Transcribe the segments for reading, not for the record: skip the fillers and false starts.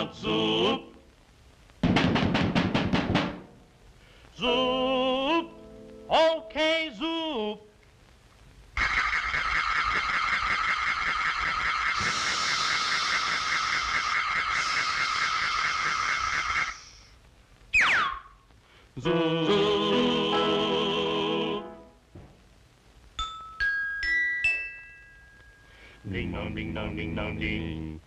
about Zoop? Zoop, okay, Zoop. Zoop. Ding dong, ding dong, ding dong, ding.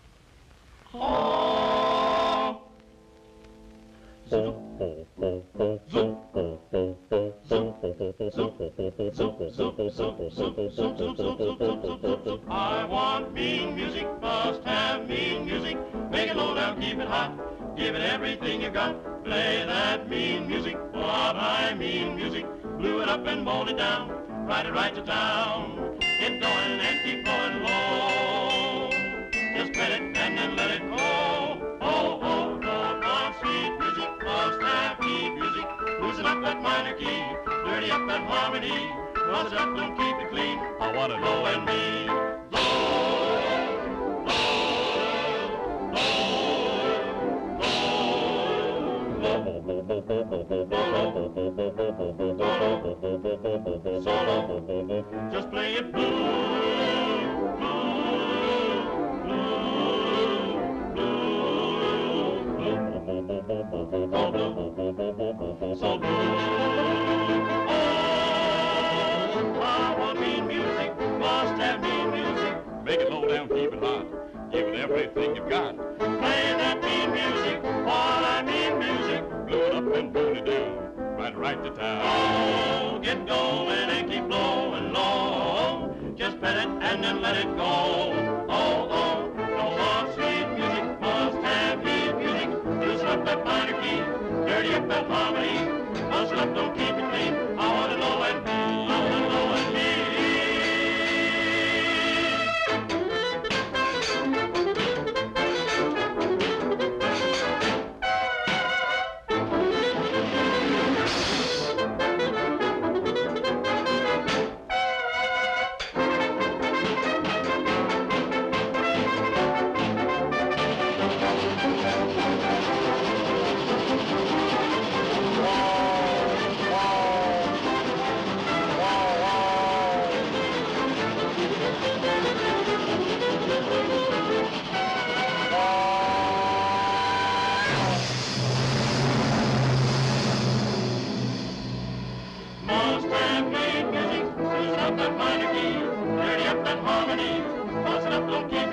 Oh. Zoop. I want mean music, must have mean music. Make it low down, keep it hot, give it everything you got. Play that mean music, what I mean music. Blew it up and bowled it down, ride it right to town. Get going and keep going low. Just pet it and then let it go. Oh, oh, don't want sweet music, must have heat music. Loosen up that minor key, dirty up that harmony. Buzz it up, don't keep it clean. I want it low and mean. Just play it blue, so blue. Oh, I want mean music, must have mean music. Make it low down, keep it hot, give it everything you've got. Play that mean music, all I mean music. Blew it up and blew it down, right to town. Oh, get going and keep blowing low. Just pet it and then let it go. Oh, oh, don't want sweet music, must have heat music. Loosen up that minor key, dirty up that harmony. Buzz it up, don't keep it clean. I want it low and mean. I want it low and mean. Must have mean music, loosen up that minor key, dirty up that harmony, buzz it up, don't keep